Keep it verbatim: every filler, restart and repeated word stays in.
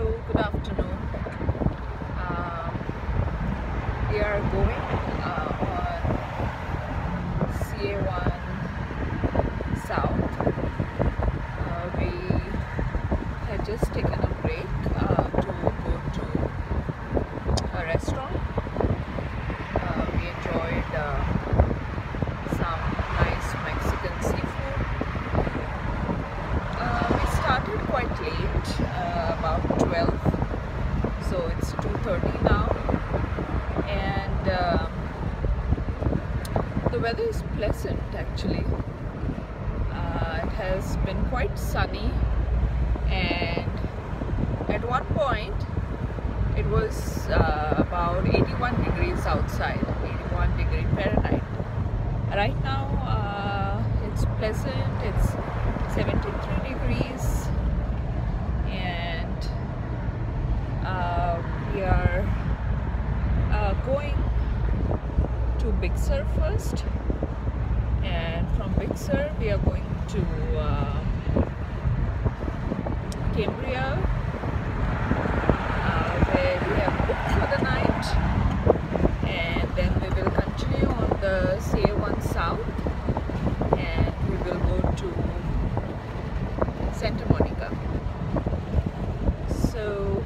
Hello, good afternoon. Um, we are going uh, on C A one South. Uh, we had just taken a break uh, to go to a restaurant. Uh, we enjoyed uh, some nice Mexican seafood. Uh, we started quite late, uh, about twelve, so it's two thirty now, and uh, the weather is pleasant actually. Uh, it has been quite sunny, and at one point it was uh, about eighty-one degrees outside, eighty-one degree Fahrenheit. Right now uh, it's pleasant, it's seventy-three degrees, and uh, we are uh, going to Big Sur first, and from Big Sur we are going to uh, Cambria, uh, where we have booked for the night, and then we will continue on the C A one South, and we will go to Santa Monica. So